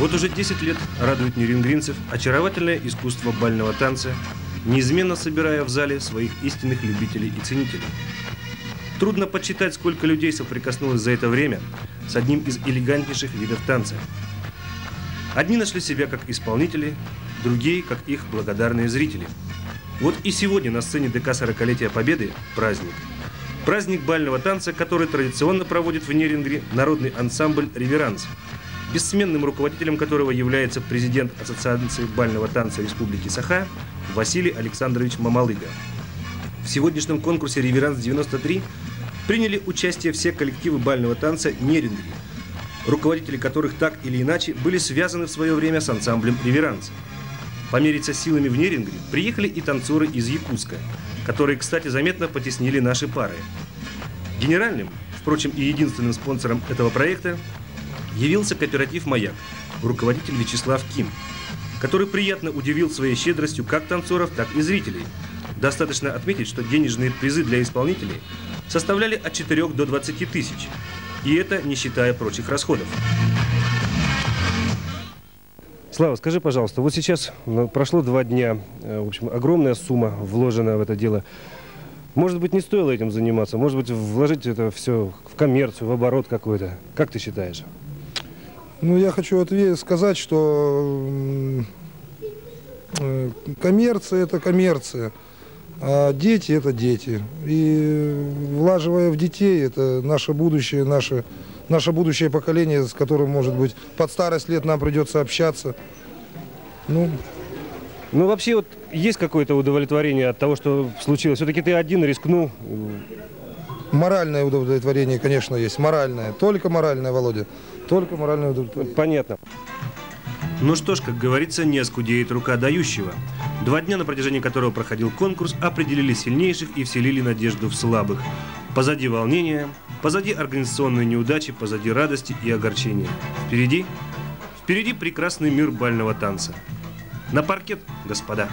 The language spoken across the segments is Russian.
Вот уже 10 лет радует нерюнгринцев очаровательное искусство бального танца, неизменно собирая в зале своих истинных любителей и ценителей. Трудно подсчитать, сколько людей соприкоснулось за это время с одним из элегантнейших видов танца. Одни нашли себя как исполнители, другие как их благодарные зрители. Вот и сегодня на сцене ДК 40-летия Победы праздник. Праздник бального танца, который традиционно проводит в Нерюнгри народный ансамбль «Реверанс», бессменным руководителем которого является президент Ассоциации бального танца Республики Саха Василий Александрович Мамалыга. В сегодняшнем конкурсе «Реверанс-93» приняли участие все коллективы бального танца Нерюнгри, руководители которых так или иначе были связаны в свое время с ансамблем «Реверанс». Помериться силами в Нерюнгри приехали и танцоры из Якутска, которые, кстати, заметно потеснили наши пары. Генеральным, впрочем, и единственным спонсором этого проекта явился кооператив «Маяк», руководитель Вячеслав Ким, который приятно удивил своей щедростью как танцоров, так и зрителей. Достаточно отметить, что денежные призы для исполнителей составляли от 4 до 20 тысяч, и это не считая прочих расходов. Слава, скажи, пожалуйста, вот сейчас прошло 2 дня, в общем, огромная сумма вложена в это дело. Может быть, не стоило этим заниматься? Может быть, вложить это все в коммерцию, в оборот какой-то? Как ты считаешь? Ну, я хочу сказать, что коммерция – это коммерция, а дети – это дети. И влаживая в детей, это наше будущее, наше будущее поколение, с которым, может быть, под старость лет нам придется общаться. Ну, вообще, вот есть какое-то удовлетворение от того, что случилось? Все-таки ты один рискнул. Моральное удовлетворение, конечно, есть. Моральное. Только моральное, Володя. Только моральное удовлетворение. Понятно. Ну что ж, как говорится, не оскудеет рука дающего. 2 дня, на протяжении которого проходил конкурс, определили сильнейших и вселили надежду в слабых. Позади волнения, позади организационные неудачи, позади радости и огорчения. Впереди прекрасный мир бального танца. На паркет, господа!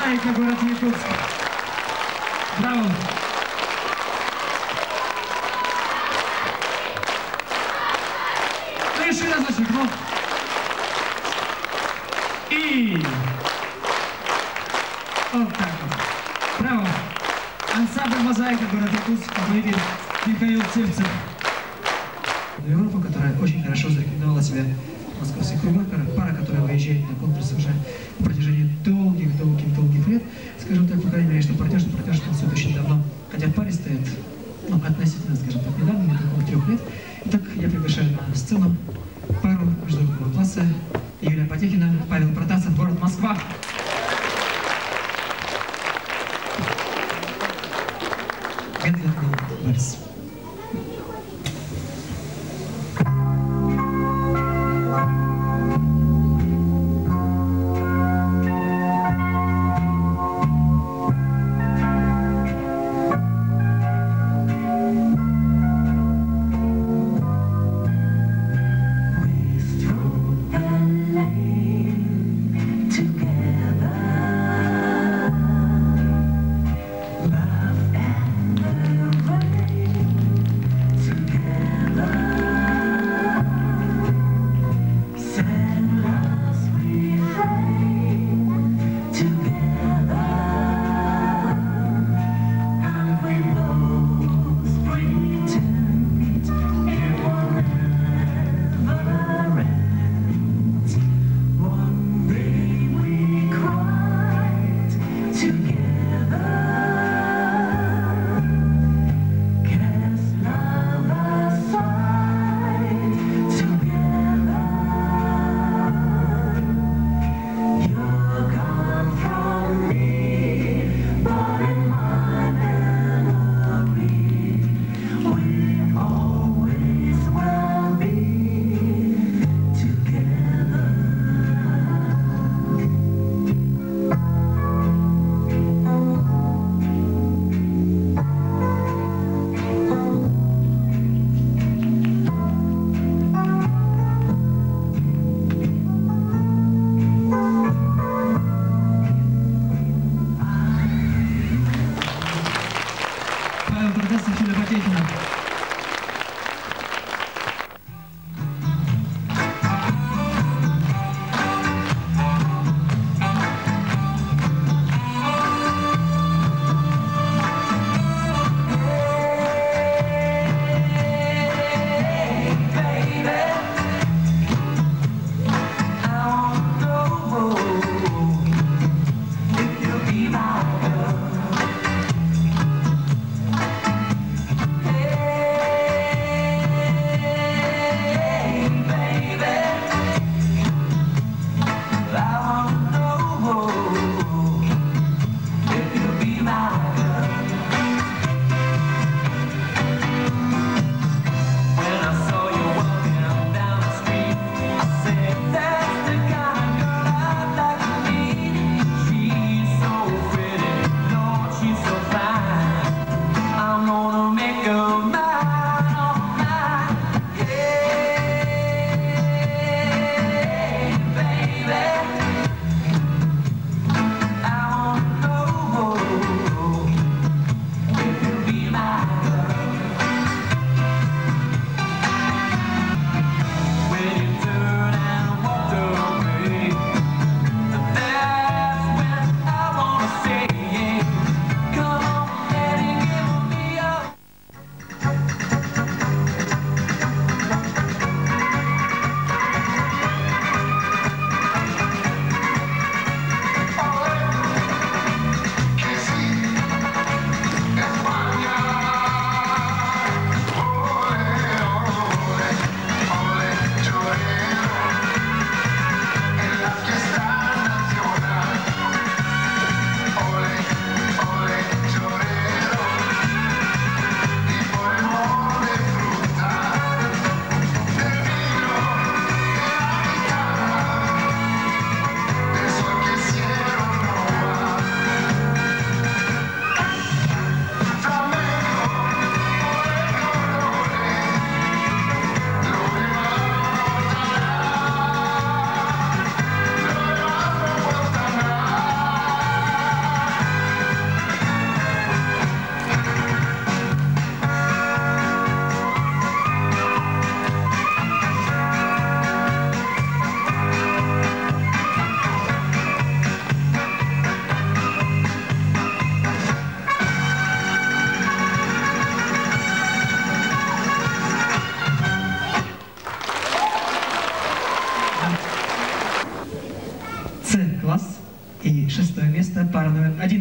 Мозаика, город Якутск. Браво! Ну еще разочек, ну. И... Вот так вот. Браво! Ансамбль «Мозаика», город Якутск, руководитель Михаил Тевцев. Европа, которая очень хорошо зарекомендовала себя в московских кругах, пара, которая выезжает на конкурсы уже на протяжении долгих лет. Скажем так, по крайней мере, что партнерство танцует очень давно. Хотя в паре стоит, ну, относительно, скажем так, недавно, где-то около 3 лет. Итак, я приглашаю на сцену пару международного класса Юлия Потехина, Павел Протасов, город Москва. Медленный вальс. Together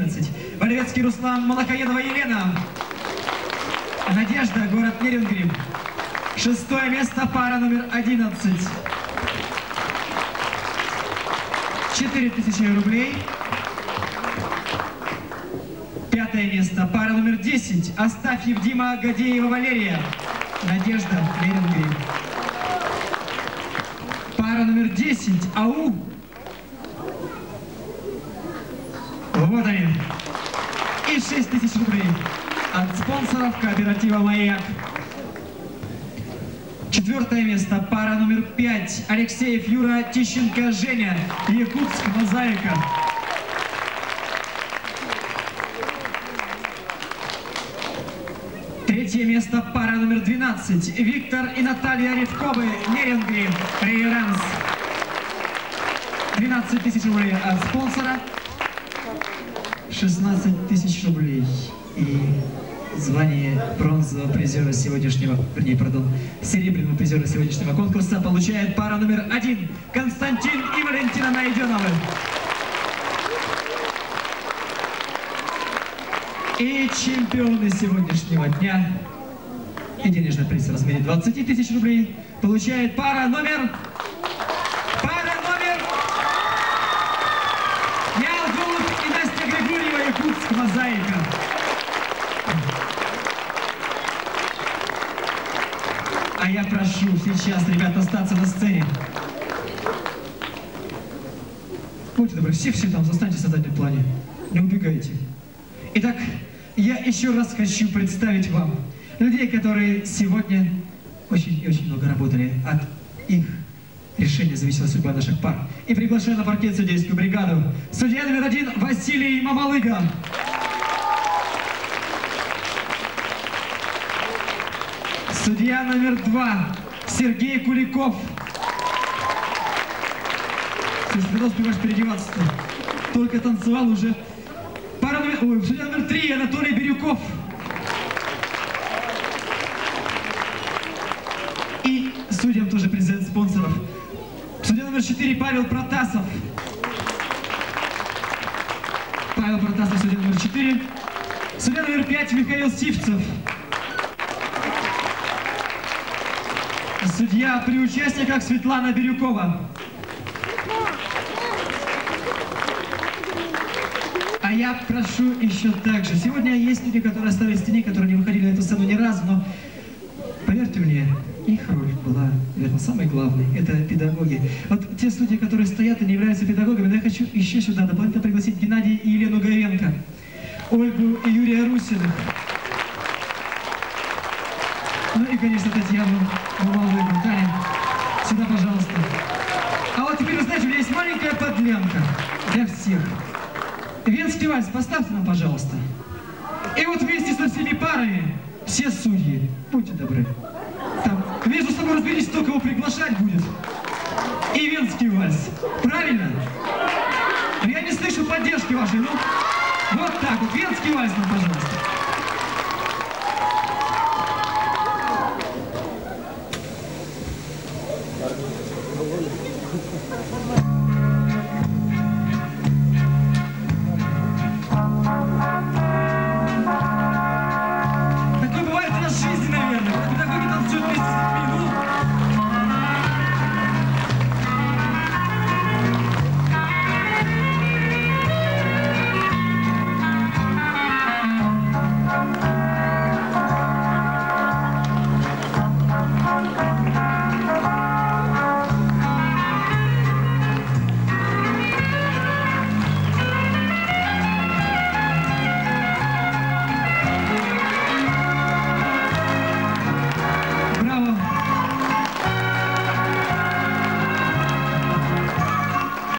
11. Валевецкий Руслан, Малахаедова Елена. Надежда, город Нерюнгри. 6-е место, пара номер 11. 4000 рублей. 5-е место, пара номер 10. Астафьев Дима, Гадеева Валерия. Надежда, Нерюнгри. Пара номер 10. АУ. Вот они. И 6000 рублей от спонсоров кооператива «Маяк». 4-е место, пара номер 5. Алексеев Юра, Тищенко Женя, Якутск, Мозаика. 3-е место, пара номер 12. Виктор и Наталья Редковы, Нерюнгри, Реверанс. 12 000 рублей от спонсора. 16 000 рублей. И звание бронзового призера сегодняшнего, вернее, пардон, серебряного призера сегодняшнего конкурса получает пара номер 1 Константин и Валентина Найденовы. И чемпионы сегодняшнего дня и денежный приз в размере 20 000 рублей получает пара номер... и Настя Григорьева, Якутск, Мозаика. А я прошу сейчас ребят остаться на сцене. Будьте добры, все там останьтесь на заднем плане. Не убегайте. Итак, я еще раз хочу представить вам людей, которые сегодня очень и очень много работали. От их решения зависела судьба наших пар. И приглашаю на паркет судейскую бригаду. Судья номер 1 Василий Мамалыга. Судья номер 2 Сергей Куликов. Слушай, когда успеваешь переодеваться-то? Только танцевал уже. Судья номер 3 Анатолий Бирюков. И судьям тоже презент спонсоров. Судья номер 4 Павел Протасов. Павел Протасов, судья номер 4. Судья номер 5 Михаил Сивцев. Судья при участниках Светлана Бирюкова. А я прошу еще также. Сегодня есть люди, которые остались в тени, которые не выходили на эту сцену ни разу, но поверьте мне, их роль была, наверное, самой главной. Это педагоги. Вот те судьи, которые стоят и не являются педагогами, но я хочу еще сюда дополнительно пригласить Геннадия и Елену Гаевенко, Ольгу и Юрия Русиных. Ну и, конечно, Татьяну Мамалыгу. Таня, сюда, пожалуйста. А вот теперь, вы знаете, у меня есть маленькая подлянка для всех. Венский вальс поставьте нам, пожалуйста. И вот вместе со всеми парами, все судьи, будьте добры. Там, между собой разберитесь, кто кого приглашать будет. И венский вальс. Правильно? Я не слышу поддержки вашей, ну. Вот так вот, венский вальс нам, пожалуйста.